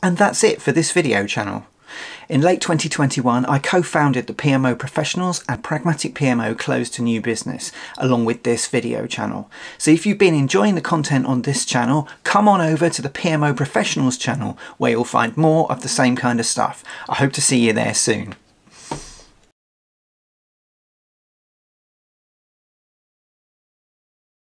And that's it for this video channel. In late 2021, I co-founded the PMO Professionals and Pragmatic PMO closed to new business, along with this video channel. So if you've been enjoying the content on this channel, come on over to the PMO Professionals channel where you'll find more of the same kind of stuff. I hope to see you there soon.